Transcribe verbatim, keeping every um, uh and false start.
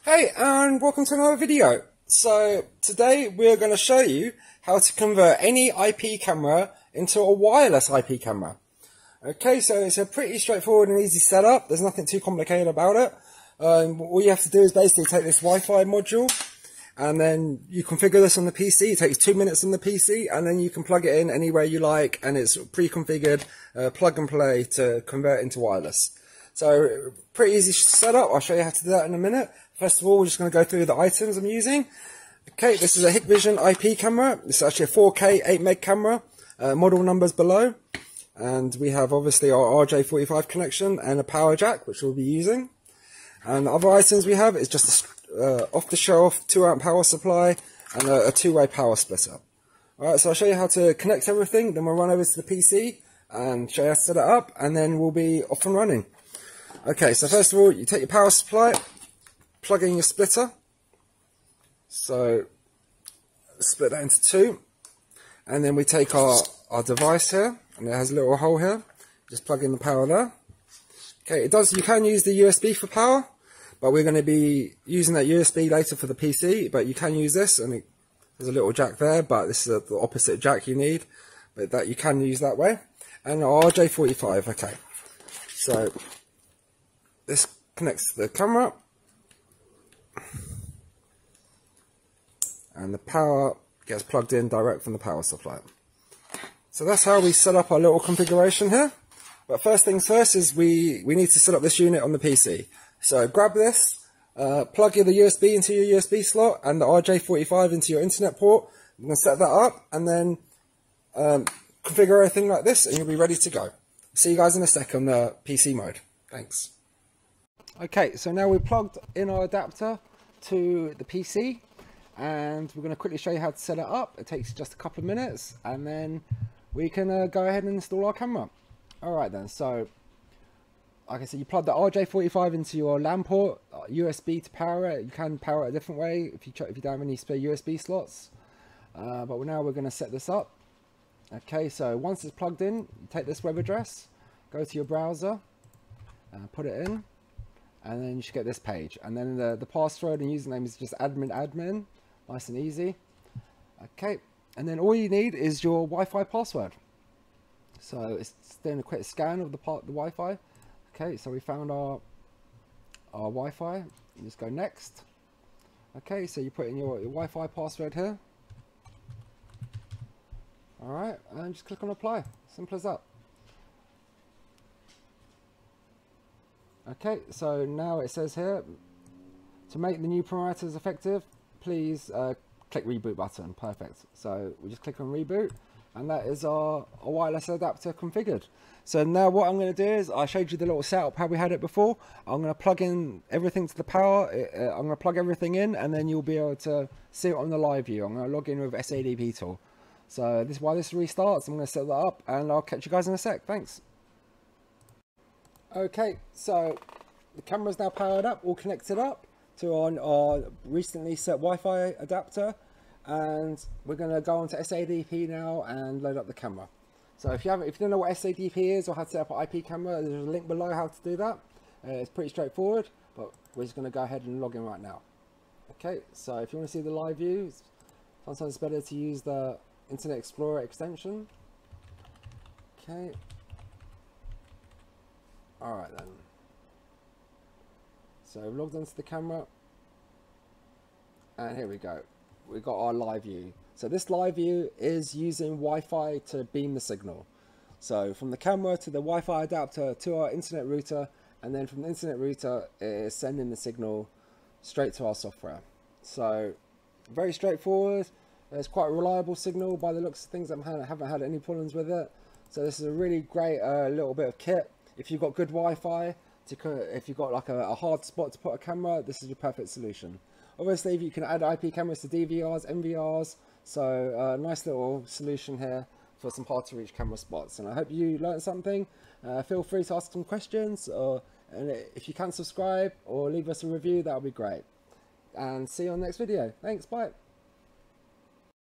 Hey, and welcome to another video. So today we're going to show you how to convert any I P camera into a wireless I P camera. Okay, so it's a pretty straightforward and easy setup. There's nothing too complicated about it. Um, all you have to do is basically take this Wi-Fi module and then you configure this on the P C. It takes two minutes on the P C and then you can plug it in anywhere you like, and it's pre-configured, uh, plug and play to convert into wireless. So pretty easy setup. I'll show you how to do that in a minute. First of all, we're just going to go through the items I'm using. Okay, this is a Hikvision I P camera. It's actually a four K eight meg camera. Uh, model numbers below. And we have obviously our R J forty-five connection and a power jack, which we'll be using. And the other items we have is just a uh, off-the-shelf two amp power supply and a, a two-way power splitter. Alright, so I'll show you how to connect everything. Then we'll run over to the P C and show you how to set it up. And then we'll be off and running. Okay, so first of all, you take your power supply, plug in your splitter. So split that into two, and then we take our, our device here, and it has a little hole here. Just plug in the power there. Okay, it does. You can use the U S B for power, but we're going to be using that U S B later for the P C. But you can use this, and it, there's a little jack there, but this is a, the opposite jack you need, but that you can use that way. And our R J forty-five. Okay, so this connects to the camera. And the power gets plugged in direct from the power supply. So that's how we set up our little configuration here. But first things first is we, we need to set up this unit on the P C. So grab this, uh, plug the U S B into your U S B slot and the R J forty-five into your internet port. I'm going to set that up and then um, configure everything like this, and you'll be ready to go. See you guys in a sec on the P C mode. Thanks. Okay, so now we've plugged in our adapter to the P C. And we're going to quickly show you how to set it up. It takes just a couple of minutes, and then we can uh, go ahead and install our camera. Alright then, so like I said, you plug the R J forty-five into your LAN port, uh, U S B to power it. You can power it a different way if you if you don't have any spare U S B slots. Uh, but now we're going to set this up. Okay, so once it's plugged in, you take this web address, go to your browser, and put it in, and then you should get this page. And then the, the password and username is just admin admin. Nice and easy. Okay, and then all you need is your Wi-Fi password. So it's doing a quick scan of the part the Wi-Fi. Okay, so we found our our Wi-Fi. You just go next. Okay, so you put in your, your Wi-Fi password here. All right, and just click on apply. Simple as that. Okay, so now it says here, to make the new parameters effective, please uh, click reboot button. Perfect. So we just click on reboot, and that is our, our wireless adapter configured. So now what I'm going to do is, I showed you the little setup how we had it before. I'm going to plug in everything to the power. Uh, I'm going to plug everything in, and then you'll be able to see it on the live view. I'm going to log in with S A D P tool. So this while this restarts, I'm going to set that up, and I'll catch you guys in a sec. Thanks. Okay, so the camera's now powered up, all connected up to our, our recently set Wi-Fi adapter, and we're going to go on to S A D P now and load up the camera. So if you haven't, if you don't know what S A D P is or how to set up an I P camera, there's a link below how to do that. Uh, it's pretty straightforward, but we're just going to go ahead and log in right now. Okay, so if you want to see the live view, sometimes it's better to use the Internet Explorer extension. Okay. Alright then. So I've logged onto the camera, and here we go. We've got our live view. So this live view is using Wi-Fi to beam the signal. So from the camera to the Wi-Fi adapter to our internet router, and then from the internet router it is sending the signal straight to our software. So very straightforward. It's quite a reliable signal by the looks of things. I haven't had any problems with it. So this is a really great uh, little bit of kit. If you've got good Wi-Fi, to, if you've got like a, a hard spot to put a camera, this is your perfect solution. Obviously, you can add I P cameras to D V Rs, M V Rs, so a uh, nice little solution here for some hard to reach camera spots. And I hope you learned something. Uh, feel free to ask some questions, or and if you can subscribe or leave us a review, that would be great. And see you on the next video. Thanks, bye.